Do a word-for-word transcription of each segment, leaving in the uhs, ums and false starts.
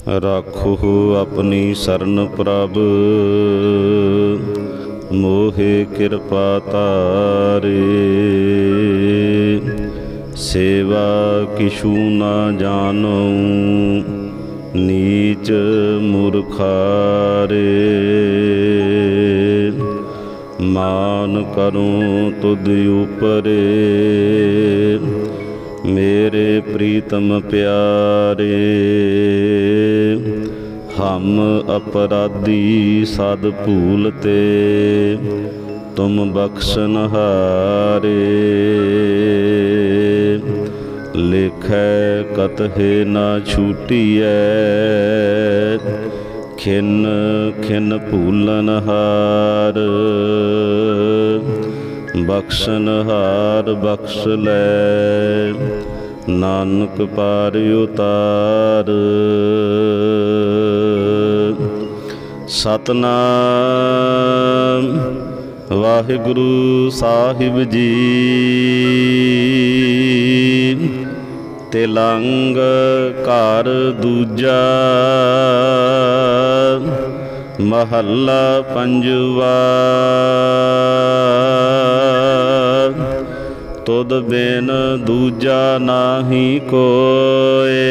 राखो अपनी शरण प्रभ, मोहे कृपा तारे। सेवा किछु न जानो, नीच मूर्खारे। मान करूं तुध उपरे, मेरे प्रीतम प्यारे। हम अपराधी सद भूलते, तुम बख्शनहारे। लिखै कतहे न छूटिए, खिन खिन भूलनहार। बख्शनहार बख्श लै, नानक पार उतार। सतनाम वाहिगुरु साहिब जी। तिलंग घर दूजा, महला पंजवा। तुद बिन दूजा नाही कोय,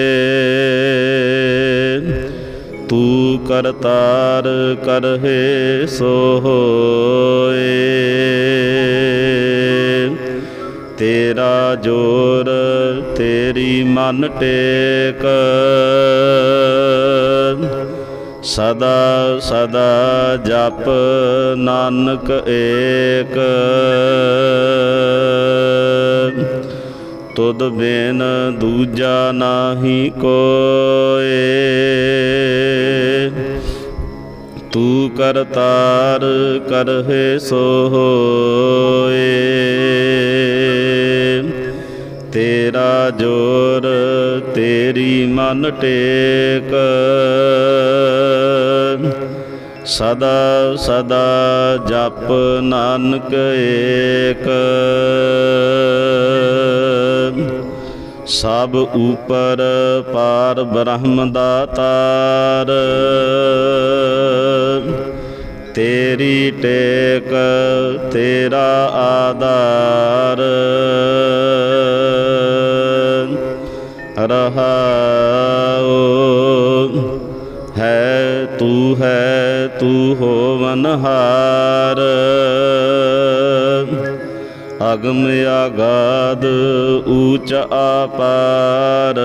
तू करतार करहे सो होए। तेरा जोर तेरी मन टेक, सदा सदा जप नानक एक। तुद बिन दूजा नाही कोय, तू करतार करहे सो होए। तेरा जोर तेरी मन टेक, सदा सदा जप नानक एक। सब ऊपर पार ब्रह्म दातार, तेरी टेक तेरा आधार। रहाओ है तू है तू होवनहार। अगम आगाध ऊंच आपार,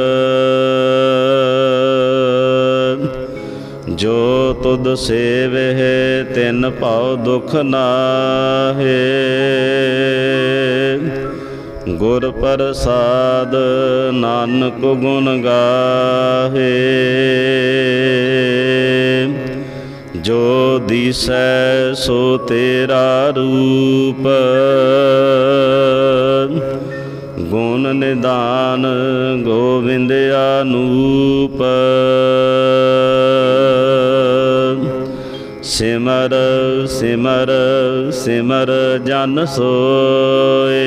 जो तुद सेवे तिन पाओ दुख नाहे। गुर प्रसाद नानक गुण गाहे, जो दिसै सो तेरा रूप। गुण निदान गोविंद अनूप। सिमर सिमर सिमर जन सोए,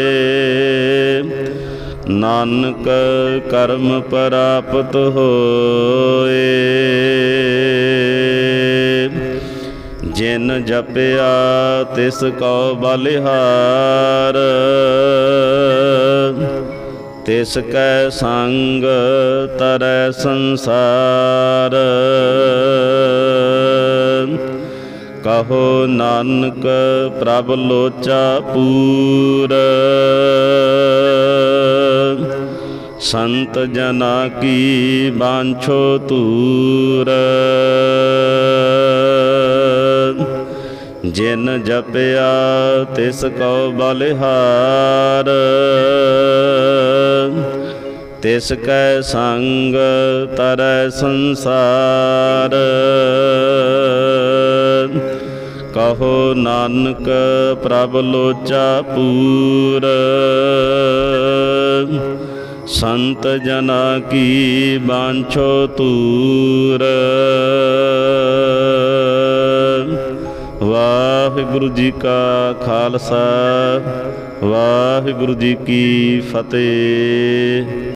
नानक कर्म प्राप्त होए। जिन जपया तिस कौ बलिहार, तिस कै संग तरै संसार। कहो नानक प्रभ लोचा पूर, संत जना की बांछो तूर। जिन जपया तिस कौ बलिहार, तिस कै संग तरै संसार। कहो नानक प्रभ लोचा पूर, संत जना की बांछो तूर। वाहिगुरु जी का खालसा, वाहिगुरु जी की फतेह।